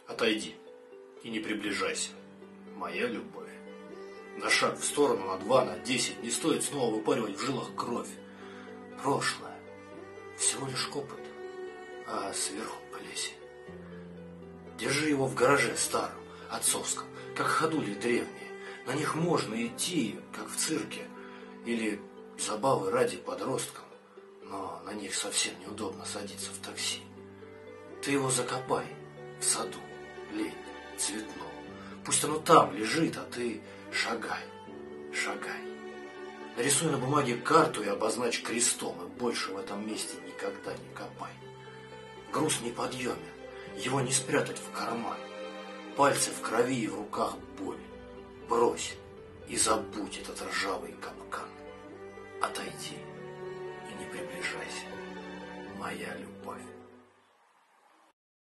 Отойди и не приближайся, моя любовь. На шаг в сторону, на 2, на 10 не стоит снова выпаривать в жилах кровь. Прошлое всего лишь опыт, а сверху плесень. Держи его в гараже старом, отцовском, как ходули древние. На них можно идти, как в цирке, или забавы ради подросткам, но на них совсем неудобно садиться в такси. Ты его закопай в саду, летнем, цветном. Пусть оно там лежит, а ты шагай, шагай. Нарисуй на бумаге карту и обозначь крестом, и больше в этом месте никогда не копай. Груз неподъемен, его не спрятать в карман. Пальцы в крови и в руках боль. Брось и забудь этот ржавый капкан. Отойди и не приближайся, моя любовь.